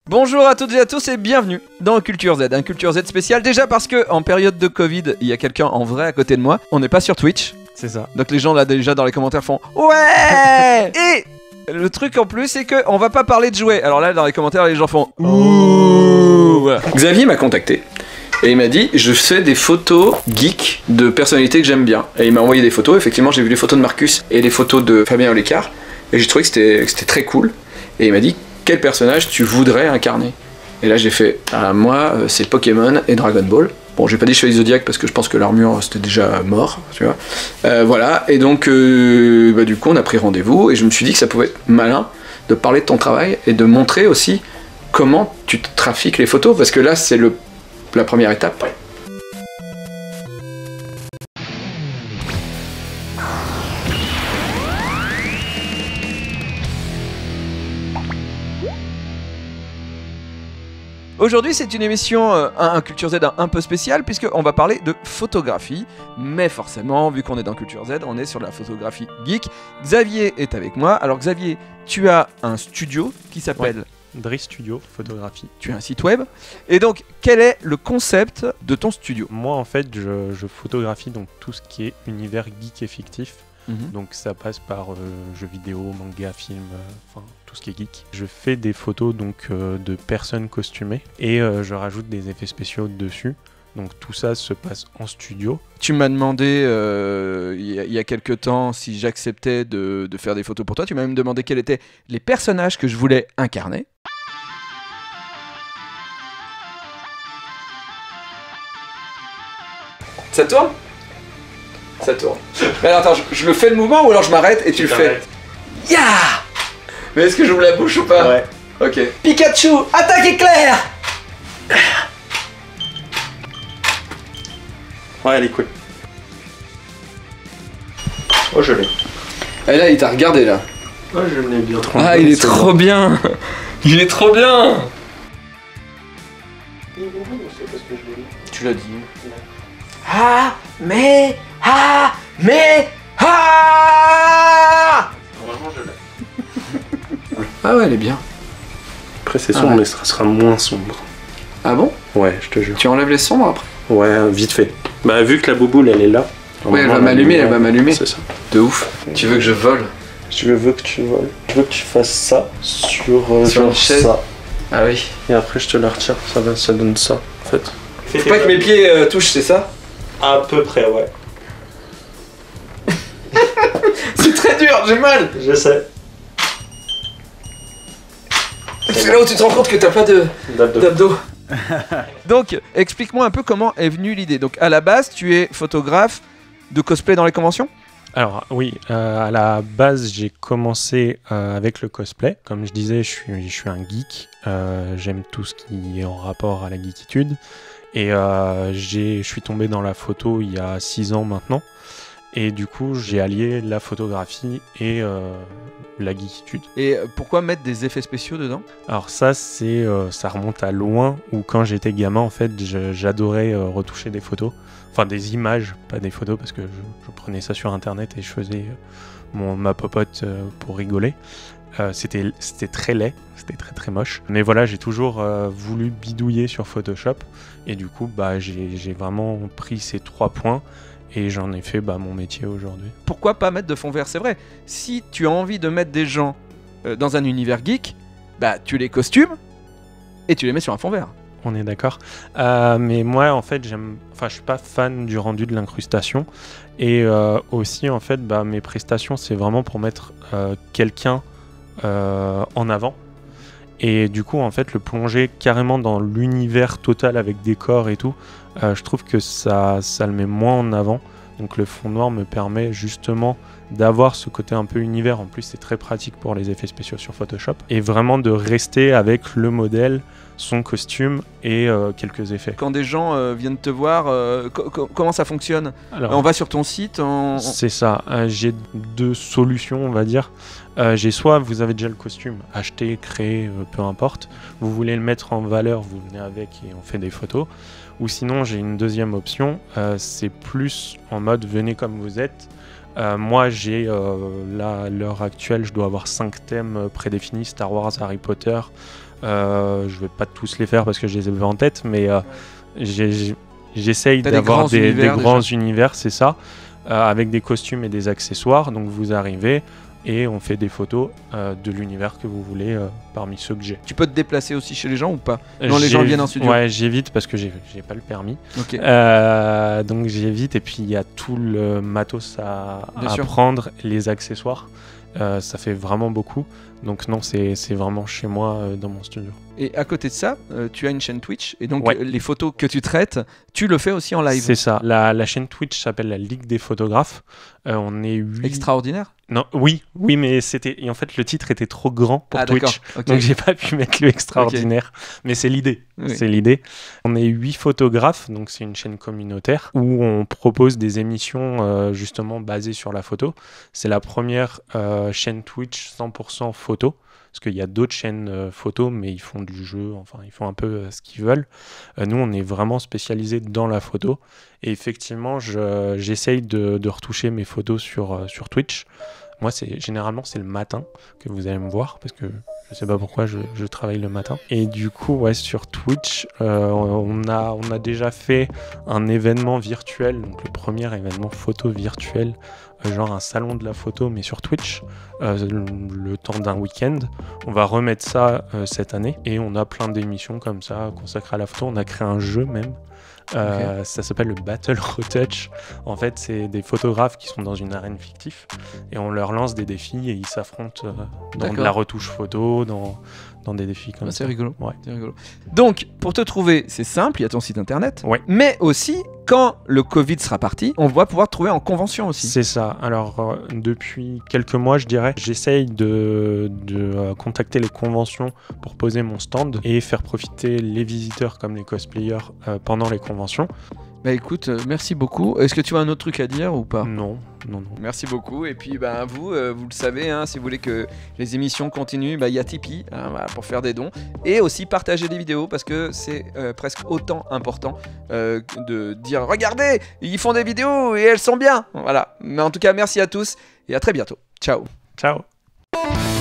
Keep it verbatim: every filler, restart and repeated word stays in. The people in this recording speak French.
Bonjour à toutes et à tous et bienvenue dans Culture Z, un Culture Z spécial. Déjà parce que en période de Covid, il y a quelqu'un en vrai à côté de moi. On n'est pas sur Twitch. C'est ça. Donc les gens là déjà dans les commentaires font ouais. Et le truc en plus c'est que on va pas parler de jouets. Alors là dans les commentaires les gens font ouh. Voilà. Xavier m'a contacté et il m'a dit je fais des photos geeks de personnalités que j'aime bien. Et il m'a envoyé des photos. Effectivement j'ai vu les photos de Marcus et les photos de Fabien Olicard et j'ai trouvé que c'était que c'était très cool. Et il m'a dit quel personnage tu voudrais incarner? Et là j'ai fait, ah, moi euh, c'est Pokémon et Dragon Ball. Bon, j'ai pas dit Chevalier Zodiac parce que je pense que l'armure c'était déjà mort, tu vois. Euh, voilà, et donc euh, bah, du coup on a pris rendez-vous et je me suis dit que ça pouvait être malin de parler de ton travail et de montrer aussi comment tu trafiques les photos, parce que là c'est le, la première étape. Aujourd'hui, c'est une émission, euh, un, un Culture Z un, un peu spéciale, puisqu'on va parler de photographie. Mais forcément, vu qu'on est dans Culture Z, on est sur la photographie geek. Xavier est avec moi. Alors Xavier, tu as un studio qui s'appelle... Ouais. Dri Studio Photographie. Tu as un site web. Et donc, quel est le concept de ton studio? Moi, en fait, je, je photographie donc tout ce qui est univers geek et fictif. Mm-hmm. Donc ça passe par euh, jeux vidéo, manga, film, enfin euh, tout ce qui est geek. Je fais des photos donc euh, de personnes costumées et euh, je rajoute des effets spéciaux dessus. Donc tout ça se passe en studio. Tu m'as demandé euh, il y, y a quelques temps si j'acceptais de, de faire des photos pour toi. Tu m'as même demandé quels étaient les personnages que je voulais incarner. Ça tourne? Ça tourne. Mais alors attends, je, je le fais le mouvement ou alors je m'arrête et tu, tu le fais? Ya yeah. Mais est-ce que j'ouvre la bouche ou pas? Ouais. Ok. Pikachu, attaque éclair! Ouais, elle est cool. Oh, je l'ai. Et là, il t'a regardé là. Ouais, je l'ai bien. Trop ah, bien, il est trop bon. bien. Il est trop bien. Tu l'as dit. Ah, mais, ah, mais, ah. Normalement, je l'ai. Ah ouais, elle est bien. Après, c'est ah sombre, ouais. mais ça sera moins sombre. Ah bon? Ouais, je te jure. Tu enlèves les sombres après? Ouais, vite fait. Bah, vu que la bouboule, elle est là. Ouais, elle va m'allumer, elle va m'allumer. C'est ça. De ouf. Tu veux que je vole? Je veux que tu voles. Je veux que tu fasses ça sur, euh, sur genre une chaise. ça. Ah oui. Et après, je te la retire. Ça, va, ça donne ça, en fait. Faut pas que mes pieds euh, touchent, c'est ça? À peu près, ouais. C'est très dur, j'ai mal. Je sais. C'est là où tu te rends compte que t'as pas de d'abdos. D'abdos. Donc, explique-moi un peu comment est venue l'idée. Donc, à la base, tu es photographe de cosplay dans les conventions? Alors oui, euh, à la base j'ai commencé euh, avec le cosplay. Comme je disais, je suis, je suis un geek. Euh, J'aime tout ce qui est en rapport à la geekitude. Et euh, je suis tombé dans la photo il y a six ans maintenant. Et du coup, j'ai allié la photographie et euh, la geekitude. Et pourquoi mettre des effets spéciaux dedans? Alors ça, c'est, euh, ça remonte à loin, où quand j'étais gamin, en fait, j'adorais euh, retoucher des photos. Enfin, des images, pas des photos, parce que je, je prenais ça sur Internet et je faisais euh, mon, ma popote euh, pour rigoler. Euh, c'était, c'était très laid, c'était très très moche. Mais voilà, j'ai toujours euh, voulu bidouiller sur Photoshop. Et du coup, bah, j'ai, j'ai vraiment pris ces trois points. Et j'en ai fait bah, mon métier aujourd'hui. Pourquoi pas mettre de fond vert? C'est vrai, si tu as envie de mettre des gens euh, dans un univers geek, bah tu les costumes et tu les mets sur un fond vert. On est d'accord. Euh, mais moi, en fait, j'aime. Enfin, je suis pas fan du rendu de l'incrustation. Et euh, aussi, en fait, bah, mes prestations, c'est vraiment pour mettre euh, quelqu'un euh, en avant. Et du coup, en fait, le plonger carrément dans l'univers total avec décor et tout, euh, je trouve que ça, ça le met moins en avant. Donc le fond noir me permet justement d'avoir ce côté un peu univers. En plus, c'est très pratique pour les effets spéciaux sur Photoshop. Et vraiment de rester avec le modèle, son costume et euh, quelques effets. Quand des gens euh, viennent te voir, euh, co- co- comment ça fonctionne? Alors, on va sur ton site, on... c'est ça. Euh, j'ai deux solutions, on va dire. Euh, j'ai soit vous avez déjà le costume, acheté, créé, euh, peu importe. Vous voulez le mettre en valeur, vous venez avec et on fait des photos. Ou sinon, j'ai une deuxième option. Euh, c'est plus en mode venez comme vous êtes. Euh, moi, j'ai, euh, là, à l'heure actuelle, je dois avoir cinq thèmes prédéfinis, Star Wars, Harry Potter, Euh, je vais pas tous les faire parce que je les ai pas en tête, mais euh, j'ai- j'essaye T'as des d'avoir grands des, des univers, grands déjà. univers, c'est ça, euh, avec des costumes et des accessoires. Donc vous arrivez et on fait des photos euh, de l'univers que vous voulez euh, parmi ceux que j'ai. Tu peux te déplacer aussi chez les gens ou pas? Non, les gens J'évi- viennent en studio. Ouais, j'évite parce que j'ai j'ai pas le permis. Ok. Euh, donc j'évite, et puis il y a tout le matos à, Bien à sûr. prendre, les accessoires. Euh, ça fait vraiment beaucoup. Donc non, c'est c'est vraiment chez moi euh, dans mon studio. Et à côté de ça, euh, tu as une chaîne Twitch et donc Ouais. euh, les photos que tu traites, tu le fais aussi en live. C'est ça. La, la chaîne Twitch s'appelle la Ligue des photographes. Euh, on est huit. Extraordinaire. Non, oui, oui, mais c'était. Et en fait, le titre était trop grand pour Ah, Twitch. d'accord. Ok. Donc j'ai pas pu mettre le extraordinaire. Mais c'est l'idée. Oui. C'est l'idée. On est huit photographes, donc c'est une chaîne communautaire où on propose des émissions euh, justement basées sur la photo. C'est la première euh, chaîne Twitch cent pour cent photo. Parce qu'il y a d'autres chaînes euh, photo, mais ils font du jeu, enfin ils font un peu euh, ce qu'ils veulent. Euh, nous, on est vraiment spécialisé dans la photo. Et effectivement, je- j'essaye de, de retoucher mes photos sur, euh, sur Twitch. Moi, c'est généralement c'est le matin que vous allez me voir, parce que je sais pas pourquoi je, je travaille le matin. Et du coup, ouais, sur Twitch, euh, on a on a déjà fait un événement virtuel, donc le premier événement photo virtuel, euh, genre un salon de la photo, mais sur Twitch, euh, le, le temps d'un week-end. On va remettre ça euh, cette année, et on a plein d'émissions comme ça consacrées à la photo. On a créé un jeu même. Euh, Ça s'appelle le Battle Retouch. En fait, c'est des photographes qui sont dans une arène fictive et on leur lance des défis et ils s'affrontent euh, dans de D'accord. la retouche photo, dans, dans des défis comme Ah, ça. c'est rigolo. Ouais. C'est rigolo. Donc, pour te trouver, c'est simple, il y a ton site internet. Ouais. Mais aussi, quand le Covid sera parti, on va pouvoir te trouver en convention aussi. C'est ça. Alors, euh, depuis quelques mois, je dirais, j'essaye de, de euh, contacter les conventions pour poser mon stand et faire profiter les visiteurs comme les cosplayers euh, pendant les conventions. Bah écoute, euh, merci beaucoup. Est-ce que tu as un autre truc à dire ou pas? Non, non, non. Merci beaucoup. Et puis, ben, vous, euh, vous le savez, hein, si vous voulez que les émissions continuent, bah, il y a Tipeee hein, voilà, pour faire des dons. Et aussi partager des vidéos parce que c'est euh, presque autant important euh, de dire regardez, ils font des vidéos et elles sont bien. Voilà. Mais en tout cas, merci à tous et à très bientôt. Ciao. Ciao.